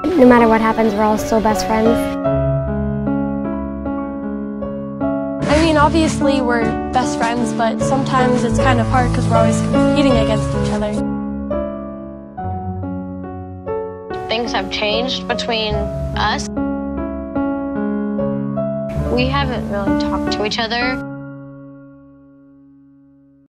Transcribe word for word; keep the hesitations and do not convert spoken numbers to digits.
No matter what happens, we're all still best friends. I mean, obviously we're best friends, but sometimes it's kind of hard because we're always competing against each other. Things have changed between us. We haven't really talked to each other.